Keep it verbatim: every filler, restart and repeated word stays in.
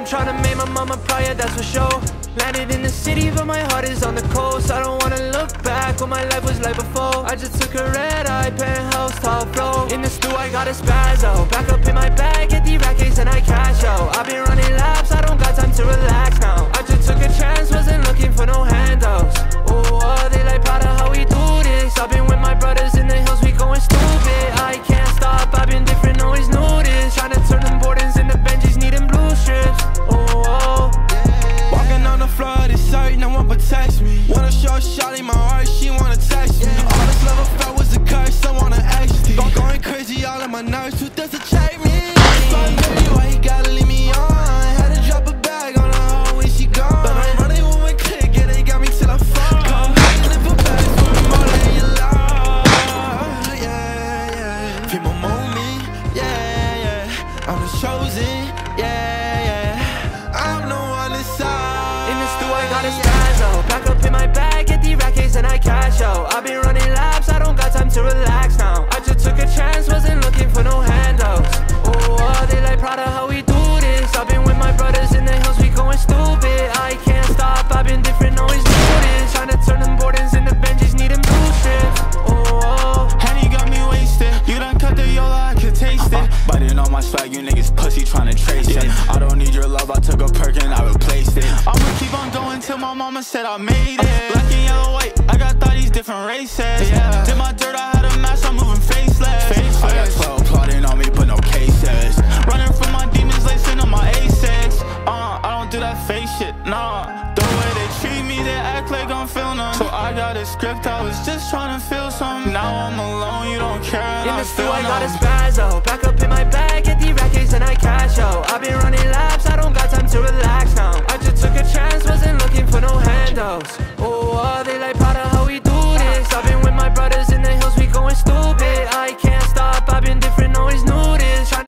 tryna make my mama proud, yeah, that's for sure. Landed in the city, but my heart is on the coast. I don't wanna look back what my life was like before. I just took a red-eye penthouse, top floor. In the stew, I got a spazzo. Back up in my bag, get the rackets and I cash out. I've been running laps, I don't got time to relax now. I just took a chance, wasn't looking for no handouts. Oh, oh, they like proud of how we do this. I've been with my brothers in the hills, we going stupid. I can't stop, I've been different, always knew this. Tryna turn them Bordens into Benjis, needing blue strips. Oh, oh. Walking on the floor of this site, no one protects me. Wanna show Shawty my heart, she wanna text me. All this love I felt was a curse, I wanna X T. Go going crazy, all of my nerves, who does it check me? Fuck baby, why you gotta leave me on? Had to drop a bag on her hoe when she gone. But I'm running with my clique, yeah, they got me till I fall. Come back and live for bags for me more than you love. Yeah, yeah. People moan me, yeah, yeah. I'm the chosen, yeah, yeah. I'm the one inside. In the stew, I got a spazzo. Back up in my bag, get the rackets and I cash out. I've been running laps, I don't got time to relax now. I just took a chance, wasn't looking for no handouts. Oh, oh, they like proud of how we do this. I've been with my brothers in the hills, we going stupid. I can't stop, I've been different, always knew this. Tryna turn them Bordens into Benjis, needing blue strips. Oh, oh. Henny got me wasted. You done cut the yola, I can taste it. Biting on my swag, you niggas pussy tryna trace it. I don't need your love, I took a perk and I replaced it. I'ma keep on going till my mama said I made it. Black and yellow, white, I got thotties, different races. Yeah. Did my dirt, I had a mask, I'm moving faceless. faceless. I got twelve plotting on me, but no cases. Running from my demons, lacing on my A six. Uh, I don't do that fake shit, nah. The way they treat me, they act like I'm feeling them. So I got a script, I was just trying to feel something. Now I'm alone, you don't care, and in I the stew, feel I got a numb. spazzo. Back up in my bag, get the rackets and I cash out. I've been running laps, I don't got time to relax now. I just took a chance, wasn't looking for no handouts.